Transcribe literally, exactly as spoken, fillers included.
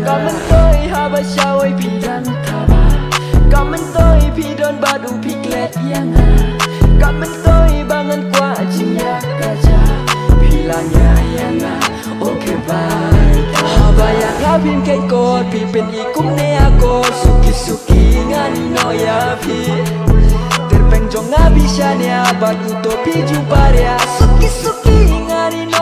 Kamen toy haba syawai pidan taba. Kamen toy pidon badu piklet yang ha. Kamen toy bangan kuat jinyak kaja. Bilangnya yang ha. Oke bye. Haba yang habin kay kot pipin ikum ne ako. Suki suki ngan no ya pi. Terpeng jong abisya ne abad utopi jubaria. Suki suki ngan no